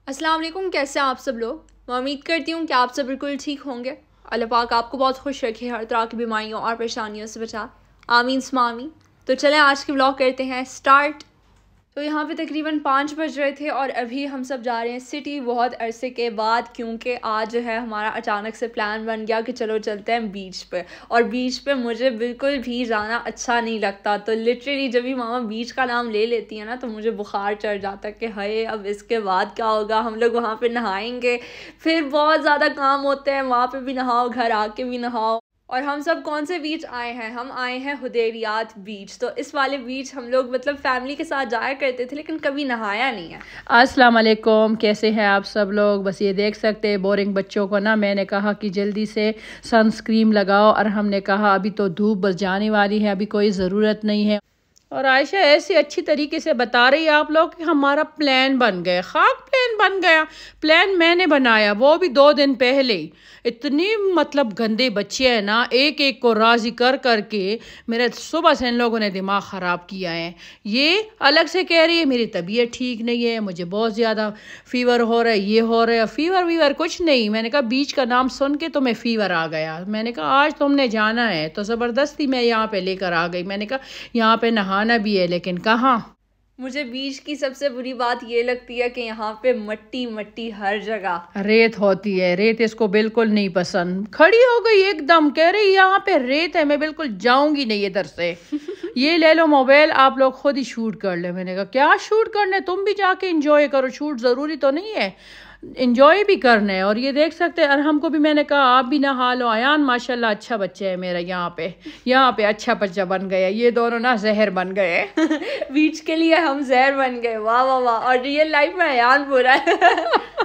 अस्सलाम वालेकुम, कैसे हैं आप सब लोग। मैं उम्मीद करती हूँ कि आप सब बिल्कुल ठीक होंगे। अल्लाह पाक आपको बहुत खुश रखे, हर तरह की बीमारियों और परेशानियों से बचा। आमीन सुम्मा आमीन। तो चलें आज के व्लॉग करते हैं स्टार्ट। तो यहाँ पे तकरीबन 5 बज रहे थे और अभी हम सब जा रहे हैं सिटी बहुत अरसे के बाद, क्योंकि आज जो है हमारा अचानक से प्लान बन गया कि चलो चलते हैं बीच पे। और बीच पे मुझे बिल्कुल भी जाना अच्छा नहीं लगता, तो लिटरली जब भी मामा बीच का नाम ले लेती है ना तो मुझे बुखार चढ़ जाता है कि हाय अब इसके बाद क्या होगा। हम लोग वहाँ पे नहाएंगे, फिर बहुत ज़्यादा काम होते हैं, वहाँ पे भी नहाओ, घर आके भी नहाओ। और हम सब कौन से बीच आए हैं, हम आए हैं हुदैरियात बीच। तो इस वाले बीच हम लोग मतलब फैमिली के साथ जाया करते थे लेकिन कभी नहाया नहीं है। अस्सलाम वालेकुम, कैसे हैं आप सब लोग। बस ये देख सकते हैं बोरिंग बच्चों को ना, मैंने कहा कि जल्दी से सनस्क्रीन लगाओ और हमने कहा अभी तो धूप बस जाने वाली है, अभी कोई ज़रूरत नहीं है। और आयशा ऐसी अच्छी तरीके से बता रही है आप लोग कि हमारा प्लान बन गया, खाक प्लान बन गया। प्लान मैंने बनाया, वो भी 2 दिन पहले। इतनी मतलब गंदे बच्चे हैं ना, एक एक को राजी कर करके मेरा सुबह से इन लोगों ने दिमाग ख़राब किया है। ये अलग से कह रही है मेरी तबीयत ठीक नहीं है, मुझे बहुत ज़्यादा फ़ीवर हो रहा है, ये हो रहा है। फ़ीवर वीवर कुछ नहीं, मैंने कहा बीच का नाम सुन के तुम्हें फ़ीवर आ गया। मैंने कहा आज तुमने जाना है, तो ज़बरदस्ती मैं यहाँ पे लेकर आ गई। मैंने कहा यहाँ पे नहाना भी है, लेकिन कहाँ। मुझे बीच की सबसे बुरी बात ये लगती है कि यहाँ पे मट्टी मट्टी हर जगह रेत होती है, रेत इसको बिल्कुल नहीं पसंद। खड़ी हो गई एकदम, कह रही यहाँ पे रेत है, मैं बिल्कुल जाऊंगी नहीं इधर से। ये ले लो मोबाइल, आप लोग खुद ही शूट कर ले। मैंने कहा क्या शूट करने, तुम भी जाके एंजॉय करो, शूट ज़रूरी तो नहीं है, इंजॉय भी करना है। और ये देख सकते हैं अरहम को भी मैंने कहा आप भी नहा लो। अयान माशाल्लाह अच्छा बच्चा है मेरा, यहाँ पे अच्छा बच्चा बन गया। ये दोनों ना जहर बन गए। बीच के लिए हम जहर बन गए, वाह वाह वाह। और रियल लाइफ में अयान बुरा है।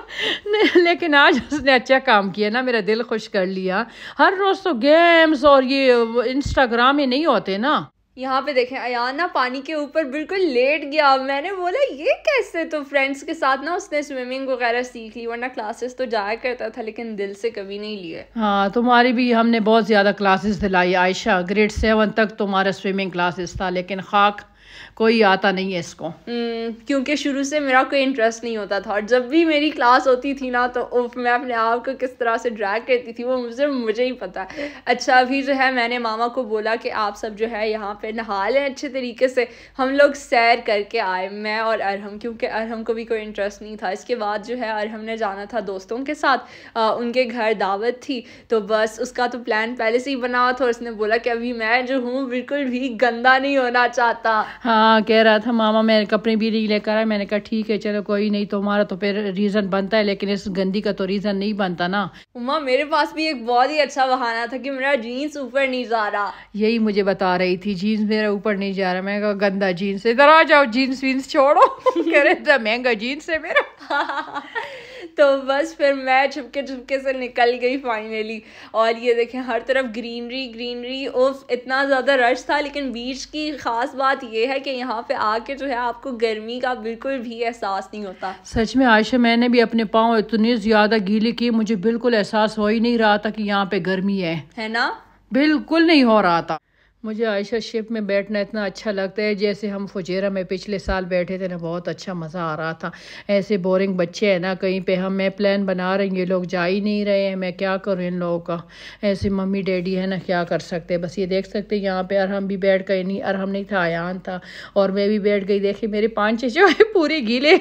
लेकिन आज उसने अच्छा काम किया ना, मेरा दिल खुश कर लिया। हर रोज तो गेम्स और ये इंस्टाग्राम में नहीं होते ना। यहाँ पे देखें अयान ना पानी के ऊपर बिल्कुल लेट गया। मैंने बोला ये कैसे, तो फ्रेंड्स के साथ ना उसने स्विमिंग वगैरह सीख ली, वरना क्लासेस तो जाया करता था लेकिन दिल से कभी नहीं लिए। हाँ तुम्हारी भी हमने बहुत ज़्यादा क्लासेस दिलाई आयशा, ग्रेड 7 तक तुम्हारा स्विमिंग क्लासेस था, लेकिन खाक कोई आता नहीं है इसको। क्योंकि शुरू से मेरा कोई इंटरेस्ट नहीं होता था, और जब भी मेरी क्लास होती थी ना तो मैं अपने आप को किस तरह से ड्रैग करती थी वो मुझे ही पता है। अच्छा अभी जो है मैंने मामा को बोला कि आप सब जो है यहाँ पे नहा लें अच्छे तरीके से। हम लोग सैर करके आए, मैं और अरहम, क्योंकि अरहम को भी कोई इंटरेस्ट नहीं था। इसके बाद जो है अरहम ने जाना था दोस्तों के साथ, उनके घर दावत थी, तो बस उसका तो प्लान पहले से ही बना हुआ था। और उसने बोला कि अभी मैं जो हूँ बिल्कुल भी गंदा नहीं होना चाहता। हाँ कह रहा था मामा मैं कपड़े भी नहीं लेकर आया। मैंने कहा ठीक है चलो कोई नहीं, तुम्हारा तो फिर रीज़न बनता है, लेकिन इस गंदी का तो रीज़न नहीं बनता ना। उम्मा मेरे पास भी एक बहुत ही अच्छा बहाना था कि मेरा जीन्स ऊपर नहीं जा रहा। यही मुझे बता रही थी जीन्स मेरा ऊपर नहीं जा रहा। मैं कहा गंदा जीन्स, इधर आ जाओ, जीन्स वीन्स छोड़ो। कह रहे था महंगा जीन्स है मेरा। तो बस फिर मैं छुपके से निकल गई फाइनली। और ये देखें हर तरफ ग्रीनरी ग्रीनरी, उफ इतना ज़्यादा रश था। लेकिन बीच की ख़ास बात ये है कि यहाँ पे आके जो है आपको गर्मी का बिल्कुल भी एहसास नहीं होता। सच में आयशा मैंने भी अपने पाँव इतने ज़्यादा गीले किए, मुझे बिल्कुल एहसास हो ही नहीं रहा था कि यहाँ पे गर्मी है ना, बिल्कुल नहीं हो रहा था। मुझे आयशा शिप में बैठना इतना अच्छा लगता है, जैसे हम फुजेरा में पिछले साल बैठे थे ना, बहुत अच्छा मज़ा आ रहा था। ऐसे बोरिंग बच्चे हैं ना कहीं पे, मैं प्लान बना रही हूँ, ये लोग जा ही नहीं रहे हैं, मैं क्या करूँ इन लोगों का। ऐसे मम्मी डैडी है ना, क्या कर सकते हैं। बस ये देख सकते हैं यहाँ पे अरहम भी बैठ गए, नहीं अरहम नहीं था अयान था, और मैं भी बैठ गई। देखिए मेरे पांचे जो है पूरे गीले।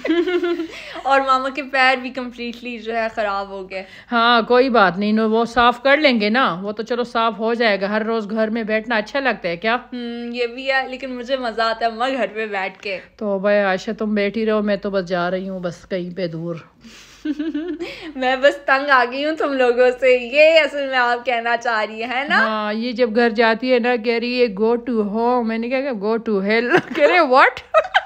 और मामा के पैर भी कम्प्लीटली जो है ख़राब हो गए। हाँ कोई बात नहीं, वो साफ़ कर लेंगे ना, वो तो चलो साफ़ हो जाएगा। हर रोज़ घर में बैठना अच्छा लगता है क्या। ये भी है, लेकिन मुझे मजा आता है अम्मा घर पे बैठ के। तो भाई आयशा तुम बैठी रहो, मैं तो बस जा रही हूँ बस कहीं पे दूर। मैं बस तंग आ गई हूँ तुम लोगों से, ये असल में आप कहना चाह रही है ना। हाँ ये जब घर जाती है ना कह रही है गो टू होम, मैंने क्या गो टू हेल। कह रहे व्हाट।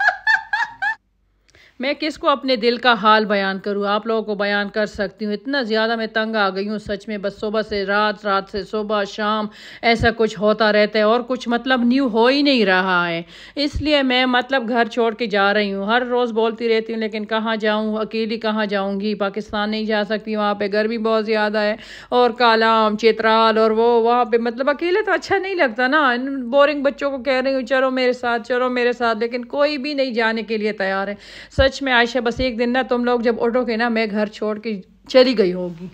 मैं किसको अपने दिल का हाल बयान करूँ, आप लोगों को बयान कर सकती हूँ। इतना ज़्यादा मैं तंग आ गई हूँ सच में। बस सुबह से रात, रात से सुबह, शाम ऐसा कुछ होता रहता है और कुछ मतलब न्यू हो ही नहीं रहा है। इसलिए मैं मतलब घर छोड़ के जा रही हूँ। हर रोज़ बोलती रहती हूँ लेकिन कहाँ जाऊँ, अकेली कहाँ जाऊँगी। पाकिस्तान नहीं जा सकती, वहाँ पर गर्मी बहुत ज़्यादा है, और कालाम चित्राल और वो वहाँ पर मतलब अकेले तो अच्छा नहीं लगता ना। बोरिंग बच्चों को कह रही हूँ चलो मेरे साथ, चलो मेरे साथ, लेकिन कोई भी नहीं जाने के लिए तैयार है। सच में आयशा, बस एक दिन ना तुम लोग जब उठोगे ना, मैं घर छोड़ के चली गई होगी।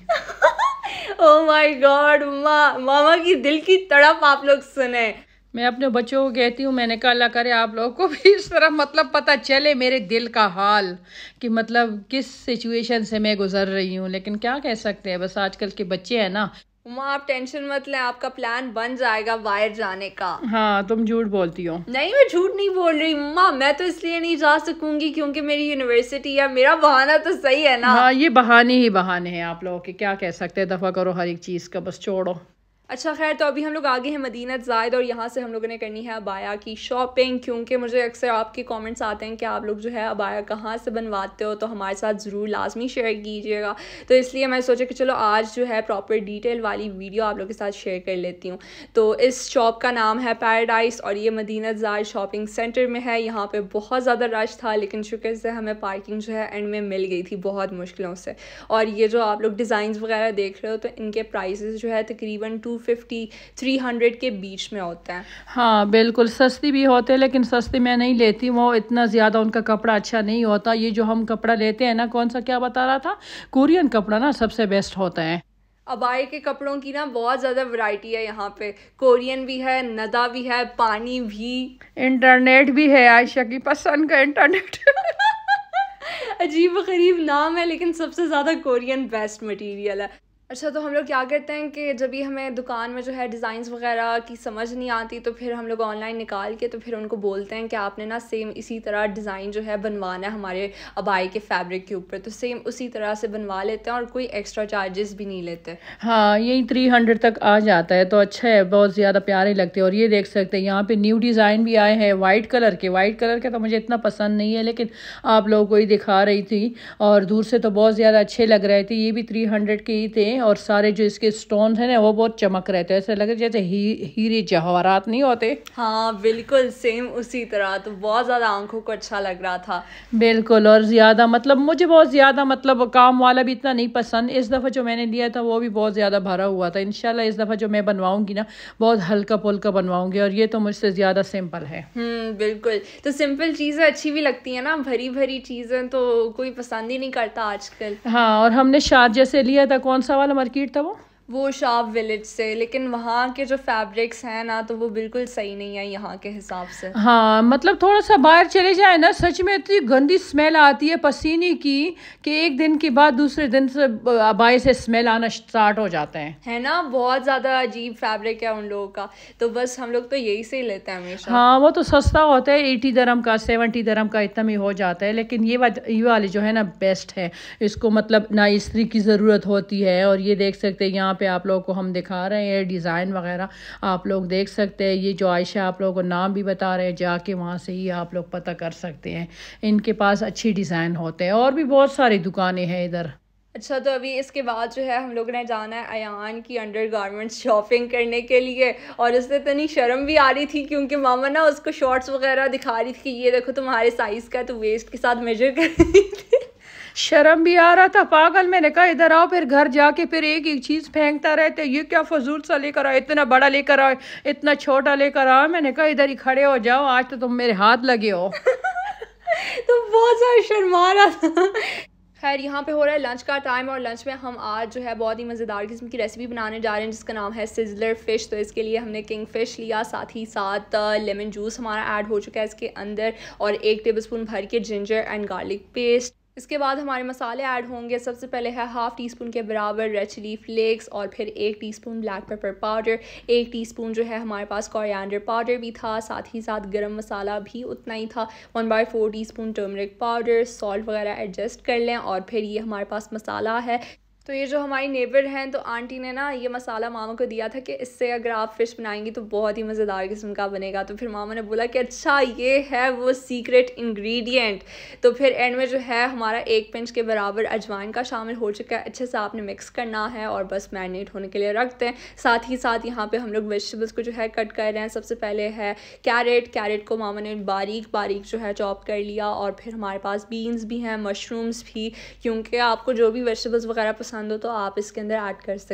ओह माय गॉड, मामा की दिल की तड़प आप लोग सुने। मैं अपने बच्चों को कहती हूँ, मैंने कहा अल्लाह करे आप लोगों को भी इस तरह मतलब पता चले मेरे दिल का हाल, कि मतलब किस सिचुएशन से मैं गुजर रही हूँ। लेकिन क्या कह सकते हैं, बस आजकल के बच्चे हैं ना। उम्मा आप टेंशन मत लें, आपका प्लान बन जाएगा बाहर जाने का। हाँ, तुम झूठ बोलती हो। नहीं, मैं झूठ नहीं बोल रही उम्मा, मैं तो इसलिए नहीं जा सकूंगी क्योंकि मेरी यूनिवर्सिटी है। मेरा बहाना तो सही है ना। हाँ, ये बहाने ही बहाने हैं आप लोगों के, क्या कह सकते हैं। दफा करो हर एक चीज का, बस छोड़ो। अच्छा खैर, तो अभी हम लोग आगे हैं मदीनत ज़ायद और यहाँ से हम लोगों ने करनी है अबाया की शॉपिंग, क्योंकि मुझे अक्सर आपके कमेंट्स आते हैं कि आप लोग जो है अबाया कहाँ से बनवाते हो, तो हमारे साथ ज़रूर लाजमी शेयर कीजिएगा। तो इसलिए मैं सोचा कि चलो आज जो है प्रॉपर डिटेल वाली वीडियो आप लोग के साथ शेयर कर लेती हूँ। तो इस शॉप का नाम है पैराडाइज और ये मदीनत ज़ायद शॉपिंग सेंटर में है। यहाँ पर बहुत ज़्यादा रश था, लेकिन शुक्र से हमें पार्किंग जो है एंड में मिल गई थी बहुत मुश्किलों से। और ये जो आप लोग डिज़ाइंस वगैरह देख रहे हो, तो इनके प्राइसेस जो है तकरीबन 250-300 के बीच में होता है। हाँ बिल्कुल, सस्ती भी होते हैं, लेकिन सस्ती मैं नहीं लेती, वो इतना ज़्यादा उनका कपड़ा अच्छा नहीं होता। ये जो हम कपड़ा लेते हैं ना, कौन सा क्या बता रहा था, कोरियन कपड़ा ना सबसे बेस्ट होता है। अबाया के कपड़ों की ना बहुत ज़्यादा वैरायटी है यहाँ पे, कोरियन भी है, नदा भी है, पानी भी, इंटरनेट भी है, आयशा की पसंद का इंटरनेट। अजीब गरीब नाम है, लेकिन सबसे ज़्यादा कोरियन बेस्ट मटेरियल है। अच्छा, तो हम लोग क्या करते हैं कि जब भी हमें दुकान में जो है डिज़ाइंस वगैरह की समझ नहीं आती, तो फिर हम लोग ऑनलाइन निकाल के तो फिर उनको बोलते हैं कि आपने ना सेम इसी तरह डिज़ाइन जो है बनवाना है हमारे अबाई के फैब्रिक के ऊपर, तो सेम उसी तरह से बनवा लेते हैं और कोई एक्स्ट्रा चार्जेस भी नहीं लेते। हाँ, यही 300 तक आ जाता है, तो अच्छा है, बहुत ज़्यादा प्यारे लगते हैं। और ये देख सकते हैं यहाँ पे न्यू डिज़ाइन भी आए हैं वाइट कलर के। वाइट कलर के तो मुझे इतना पसंद नहीं है, लेकिन आप लोगों को ही दिखा रही थी और दूर से तो बहुत ज़्यादा अच्छे लग रहे थे। ये भी 300 के ही थे और सारे जो इसके स्टोन है ना, वो बहुत चमक रहे थे, ऐसे लग रहे जैसे हीरे जवाहरात नहीं होते। हाँ बिल्कुल सेम उसी तरह, तो बहुत ज़्यादा आंखों को अच्छा लग रहा था। बिल्कुल, और ज़्यादा मतलब मुझे बहुत ज़्यादा मतलब काम वाला भी इतना नहीं पसंद। इस दफ़ा जो मैंने लिया था वो भी बहुत ज़्यादा भरा हुआ था। इंशाल्लाह इस दफ़ा जो मैं बनवाऊंगी ना, बहुत हल्का पुल्का बनवाऊंगी, और ये तो मुझसे ज़्यादा सिंपल है। बिल्कुल, तो सिंपल चीज़ें अच्छी भी लगती है ना, भरी भरी चीज़ें तो कोई पसंद ही नहीं करता आजकल। हाँ, और हमने शारजा से लिया था, कौन सा वाला मार्केट था वो शाप विलेज से, लेकिन वहाँ के जो फैब्रिक्स हैं ना, तो वो बिल्कुल सही नहीं है यहाँ के हिसाब से। हाँ, मतलब थोड़ा सा बाहर चले जाए ना, सच में इतनी गंदी स्मेल आती है पसीने की कि एक दिन के बाद दूसरे दिन से बाहर से स्मेल आना स्टार्ट हो जाता है ना। बहुत ज़्यादा अजीब फैब्रिक है उन लोगों का, तो बस हम लोग तो यही से ही लेते हैं हमेशा। हाँ, वो तो सस्ता होता है, 80 दरम का 70 दरम का इतना में हो जाता है, लेकिन ये वाली जो है ना बेस्ट है। इसको मतलब ना इस्त्री की ज़रूरत होती है। और ये देख सकते हैं यहाँ पे आप लोगों को हम दिखा रहे हैं डिज़ाइन वगैरह, आप लोग देख सकते हैं। ये जो आयशा आप लोगों को नाम भी बता रहे हैं, जाके वहाँ से ही आप लोग पता कर सकते हैं, इनके पास अच्छी डिज़ाइन होते हैं। और भी बहुत सारी दुकानें हैं इधर। अच्छा, तो अभी इसके बाद जो है हम लोग ने जाना है अयान की अंडरगारमेंट्स शॉपिंग करने के लिए, और उससे इतनी शर्म भी आ रही थी क्योंकि मामा ना उसको शॉर्ट्स वगैरह दिखा रही थी कि ये देखो तुम्हारे साइज़ का, तो वेस्ट के साथ मेजर कर रही थी। शर्म भी आ रहा था पागल। मैंने कहा इधर आओ, फिर घर जाके फिर एक एक चीज़ फेंकता रहते, ये क्या फजूल सा लेकर आओ, इतना बड़ा लेकर आओ, इतना छोटा लेकर आओ। मैंने कहा इधर ही खड़े हो जाओ, आज तो तुम मेरे हाथ लगे हो। तो बहुत सारा शर्मा रहा था। खैर, यहाँ पे हो रहा है लंच का टाइम, और लंच में हम आज जो है बहुत ही मज़ेदार किस्म की रेसिपी बनाने जा रहे हैं जिसका नाम है सिजलर फ़िश। तो इसके लिए हमने किंग फ़िश लिया, साथ ही साथ लेमन जूस हमारा ऐड हो चुका है इसके अंदर, और 1 टेबलस्पून भर के जिंजर एंड गार्लिक पेस्ट। इसके बाद हमारे मसाले ऐड होंगे। सबसे पहले है 1/2 टीस्पून के बराबर रेड चिली फ्लेक्स, और फिर 1 teaspoon black pepper powder, 1 teaspoon जो है हमारे पास कोरिएंडर पाउडर भी था, साथ ही साथ गरम मसाला भी उतना ही था, 1/4 टीस्पून टर्मरिक पाउडर, सॉल्ट वगैरह एडजस्ट कर लें। और फिर ये हमारे पास मसाला है। तो ये जो हमारी नेबर हैं, तो आंटी ने ना ये मसाला मामा को दिया था कि इससे अगर आप फ़िश बनाएंगी तो बहुत ही मज़ेदार किस्म का बनेगा। तो फिर मामा ने बोला कि अच्छा ये है वो सीक्रेट इंग्रेडिएंट। तो फिर एंड में जो है हमारा 1 पिंच के बराबर अजवाइन का शामिल हो चुका है। अच्छे से आपने मिक्स करना है और बस मैरिनेट होने के लिए रखते हैं। साथ ही साथ यहाँ पर हम लोग वेजिटेबल्स को जो है कट कर रहे हैं। सबसे पहले है कैरेट को मामा ने बारीक बारीक जो है चॉप कर लिया, और फिर हमारे पास बीन्स भी हैं, मशरूम्स भी, क्योंकि आपको जो भी वेजिटेबल्स वगैरह पसंद हो तो आप इसके अंदर ऐड कर सकते हैं।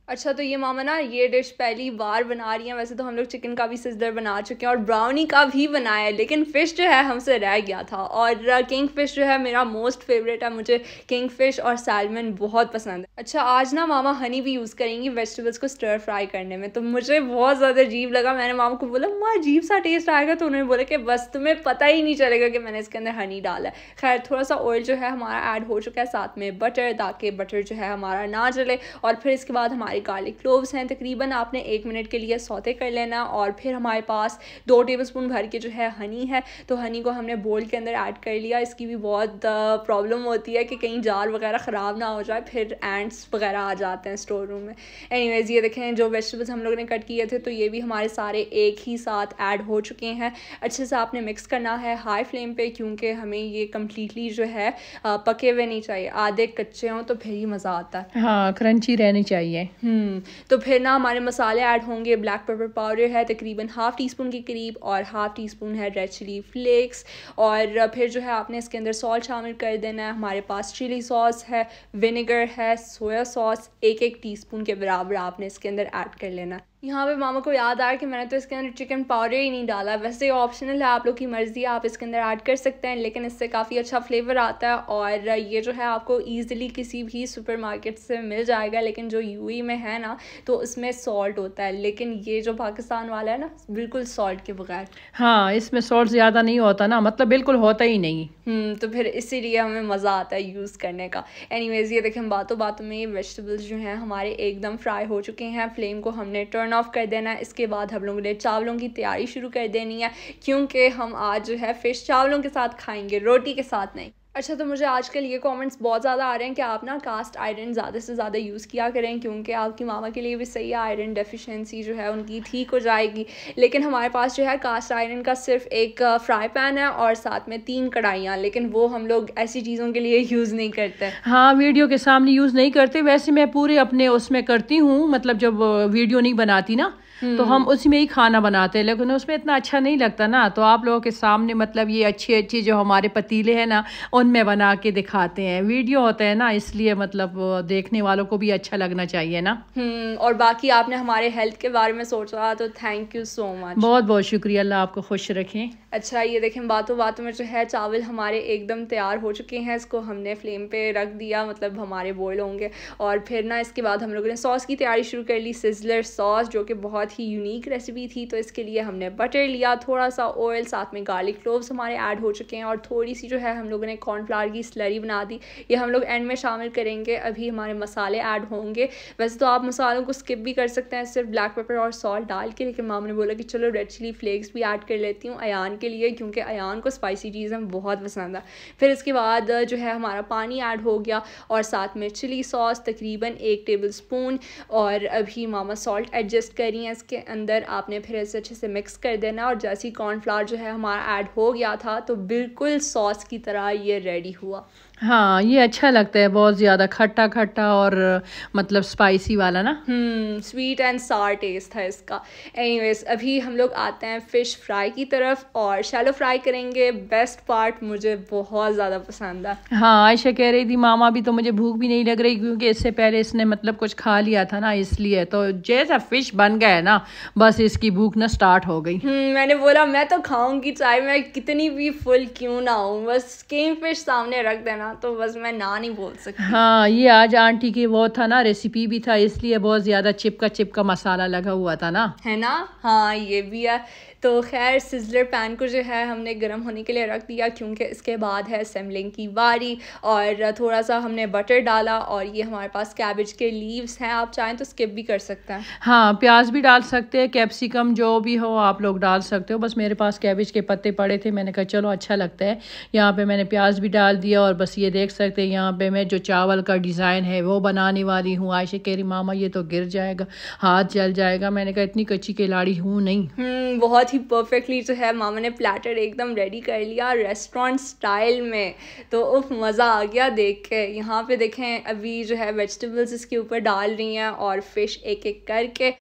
अच्छा, तो ये मामा ना ये डिश पहली बार बना रही हैं। वैसे तो हम लोग चिकन का भी सिजलर बना चुके हैं और ब्राउनी का भी बनाया है, लेकिन फ़िश जो है हमसे रह गया था। और किंग फ़िश जो है मेरा मोस्ट फेवरेट है, मुझे किंग फ़िश और सैल्मन बहुत पसंद है। अच्छा, आज ना मामा हनी भी यूज़ करेंगी वेजिटेबल्स को स्टर फ्राई करने में, तो मुझे बहुत ज़्यादा अजीब लगा। मैंने मामा को बोला माँ अजीब सा टेस्ट आएगा, तो उन्होंने बोला कि बस तुम्हें पता ही नहीं चलेगा कि मैंने इसके अंदर हनी डाला है। खैर, थोड़ा सा ऑयल जो है हमारा ऐड हो चुका है, साथ में बटर, ताकि बटर जो है हमारा ना जले। और फिर इसके बाद हमारी गार्लिक क्लोव्स हैं, तकरीबन आपने 1 मिनट के लिए सौते कर लेना। और फिर हमारे पास 2 टेबलस्पून भर के जो है हनी है, तो हनी को हमने बोल के अंदर ऐड कर लिया। इसकी भी बहुत प्रॉब्लम होती है कि कहीं जार वगैरह ख़राब ना हो जाए, फिर एंट्स वगैरह आ जाते हैं स्टोर रूम में। एनीवेज़, ये देखें जो वेजिटेबल्स हम लोगों ने कट किए थे, तो ये भी हमारे सारे एक ही साथ ऐड हो चुके हैं। अच्छे से आपने मिक्स करना है हाई फ्लेम पे, क्योंकि हमें ये कम्प्लीटली जो है पके हुए नहीं चाहिए, आधे कच्चे हों तो फिर ही मज़ा आता है। हाँ, क्रंची रहनी चाहिए। तो फिर ना हमारे मसाले ऐड होंगे। ब्लैक पेपर पाउडर है तकरीबन ½ टीस्पून के करीब, और ½ टीस्पून है रेड चिली फ्लेक्स। और फिर जो है आपने इसके अंदर सॉल्ट शामिल कर देना है। हमारे पास चिली सॉस है, विनेगर है, सोया सॉस 1-1 टीस्पून के बराबर आपने इसके अंदर ऐड कर लेना है। यहाँ पे मामा को याद आया कि मैंने तो इसके अंदर चिकन पाउडर ही नहीं डाला। वैसे ऑप्शनल है, आप लोग की मर्ज़ी है, आप इसके अंदर ऐड कर सकते हैं, लेकिन इससे काफ़ी अच्छा फ्लेवर आता है। और ये जो है आपको ईज़िली किसी भी सुपरमार्केट से मिल जाएगा, लेकिन जो यूएई में है ना, तो उसमें सॉल्ट होता है, लेकिन ये जो पाकिस्तान वाला है ना, बिल्कुल सॉल्ट के बगैर। हाँ, इसमें सॉल्ट ज़्यादा नहीं होता ना, मतलब बिल्कुल होता ही नहीं। तो फिर इसीलिए हमें मज़ा आता है यूज़ करने का। एनीवेज़, ये देखें बातों बातों में वेजिटेबल्स जो हैं हमारे एकदम फ्राई हो चुके हैं। फ्लेम को हमने टर्न ऑफ कर देना है। इसके बाद हम लोगों ने चावलों की तैयारी शुरू कर देनी है, क्योंकि हम आज जो है फ़िश चावलों के साथ खाएंगे, रोटी के साथ नहीं। अच्छा, तो मुझे आजकल ये कमेंट्स बहुत ज़्यादा आ रहे हैं कि आप ना कास्ट आयरन ज़्यादा से ज़्यादा यूज़ किया करें, क्योंकि आपकी मामा के लिए भी सही है, आयरन डेफिशिएंसी जो है उनकी ठीक हो जाएगी। लेकिन हमारे पास जो है कास्ट आयरन का सिर्फ एक फ्राई पैन है और साथ में 3 कढ़ाइयाँ, लेकिन वो हम लोग ऐसी चीज़ों के लिए यूज़ नहीं करते। हाँ, वीडियो के सामने यूज़ नहीं करते। वैसे मैं पूरे अपने उसमें करती हूँ, मतलब जब वीडियो नहीं बनाती ना, तो हम उसी में ही खाना बनाते हैं, लेकिन उसमें इतना अच्छा नहीं लगता ना। तो आप लोगों के सामने मतलब ये अच्छी अच्छी जो हमारे पतीले हैं ना, उनमें बना के दिखाते हैं। वीडियो होता है ना, इसलिए मतलब देखने वालों को भी अच्छा लगना चाहिए ना। और बाकी आपने हमारे हेल्थ के बारे में सोचा, तो थैंक यू सो मच, बहुत बहुत शुक्रिया, अल्लाह आपको खुश रखें। अच्छा, ये देखें बातों बातों में जो है चावल हमारे एकदम तैयार हो चुके हैं। इसको हमने फ्लेम पे रख दिया, मतलब हमारे बॉयल होंगे। और फिर ना इसके बाद हम लोगों ने सॉस की तैयारी शुरू कर ली, सिजलर सॉस, जो कि बहुत ही यूनिक रेसिपी थी। तो इसके लिए हमने बटर लिया, थोड़ा सा ऑयल, साथ में गार्लिक क्लोव्स हमारे ऐड हो चुके हैं, और थोड़ी सी जो है हम लोगों ने कॉर्नफ्लावर की स्लरी बना दी। ये हम लोग एंड में शामिल करेंगे। अभी हमारे मसाले ऐड होंगे। वैसे तो आप मसालों को स्किप भी कर सकते हैं सिर्फ ब्लैक पेपर और सॉल्ट डाल के, लेकिन मामा ने बोला कि चलो रेड चिली फ्लेक्स भी ऐड कर लेती हूँ अयान के लिए, क्योंकि अयान को स्पाइसी चीज़ें बहुत पसंद है। फिर इसके बाद जो है हमारा पानी ऐड हो गया, और साथ में चिली सॉस तकरीबन 1 टेबलस्पून। और अभी मामा सॉल्ट एडजस्ट कर रही हैं इसके अंदर। आपने फिर ऐसे अच्छे से मिक्स कर देना, और जैसे ही कॉर्नफ्लावर जो है हमारा ऐड हो गया था, तो बिल्कुल सॉस की तरह ये रेडी हुआ। हाँ, ये अच्छा लगता है, बहुत ज़्यादा खट्टा खट्टा और मतलब स्पाइसी वाला ना। स्वीट एंड सार टेस्ट है इसका। एनीवेज, अभी हम लोग आते हैं फ़िश फ्राई की तरफ, और शैलो फ्राई करेंगे। बेस्ट पार्ट मुझे बहुत ज़्यादा पसंद है। हाँ, आयशा कह रही थी मामा भी, तो मुझे भूख भी नहीं लग रही, क्योंकि इससे पहले इसने मतलब कुछ खा लिया था ना, इसलिए। तो जैसा फ़िश बन गया ना, बस इसकी भूख ना स्टार्ट हो गई। मैंने बोला मैं तो खाऊंगी, चाहे मैं कितनी भी फुल क्यों ना हूँ, बस किंग फिश सामने रख देना, तो बस मैं ना नहीं बोल सकती। हाँ, ये आज आंटी की वो था ना, रेसिपी भी था, इसलिए बहुत ज़्यादा चिपका मसाला लगा हुआ था ना, है ना। हाँ, ये भी है। तो खैर, सिजलर पैन को जो है हमने गर्म होने के लिए रख दिया, क्योंकि इसके बाद है असेंबलिंग की बारी। और थोड़ा सा हमने बटर डाला, और ये हमारे पास कैबेज के लीव्स हैं, आप चाहें तो स्किप भी कर सकते हैं। हाँ, प्याज भी डाल सकते हैं, कैप्सिकम जो भी हो आप लोग डाल सकते हो। बस मेरे पास कैबेज के पत्ते पड़े थे, मैंने कहा चलो अच्छा लगता है। यहाँ पे मैंने प्याज भी डाल दिया, और बस ये देख सकते हैं यहाँ पे मैं जो चावल का डिज़ाइन है वो बनाने वाली हूँ। आयशा कह रही मामा ये तो गिर जाएगा, हाथ जल जाएगा। मैंने कहा इतनी कच्ची खिलाड़ी हूँ नहीं। बहुत ही परफेक्टली जो है मामा ने प्लेटर एकदम रेडी कर लिया रेस्टोरेंट स्टाइल में। तो उफ, मज़ा आ गया देख के। यहाँ पे देखें अभी जो है वेजिटेबल्स इसके ऊपर डाल रही हैं, और फिश एक एक करके।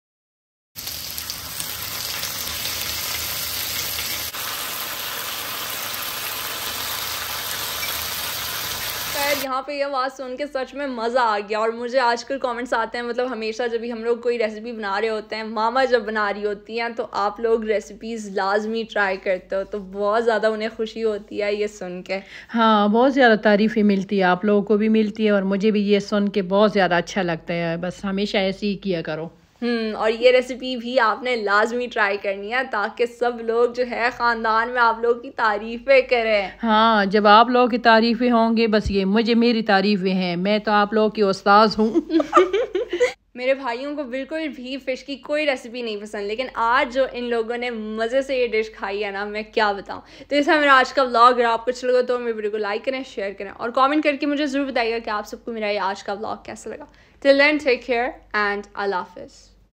यहाँ पे ये बात सुन के सच में मज़ा आ गया। और मुझे आजकल कमेंट्स आते हैं, मतलब हमेशा जब भी हम लोग कोई रेसिपी बना रहे होते हैं, मामा जब बना रही होती हैं तो आप लोग रेसिपीज़ लाजमी ट्राई करते हो, तो बहुत ज़्यादा उन्हें खुशी होती है ये सुन के। हाँ, बहुत ज़्यादा तारीफ़ें मिलती है, आप लोगों को भी मिलती है और मुझे भी ये सुन के बहुत ज़्यादा अच्छा लगता है। बस हमेशा ऐसे ही किया करो। और ये रेसिपी भी आपने लाजमी ट्राई करनी है ताकि सब लोग जो है ख़ानदान में आप लोगों की तारीफ़ें करें। हाँ, जब आप लोगों की तारीफ़ें होंगे, बस ये मेरी तारीफ़ें हैं, मैं तो आप लोगों की उस्ताद हूँ। मेरे भाइयों को बिल्कुल भी फ़िश की कोई रेसिपी नहीं पसंद, लेकिन आज जो इन लोगों ने मज़े से ये डिश खाई है ना, मैं क्या बताऊँ। तो ऐसा मेरा आज का व्लॉग। अगर आपको अच्छा लगा तो मेरे वीडियो को लाइक करें, शेयर करें और कमेंट करके मुझे ज़रूर बताइएगा कि आप सबको मेरा ये आज का व्लॉग कैसा लगा। Till then take care and अल्लाह हाफ़िज़।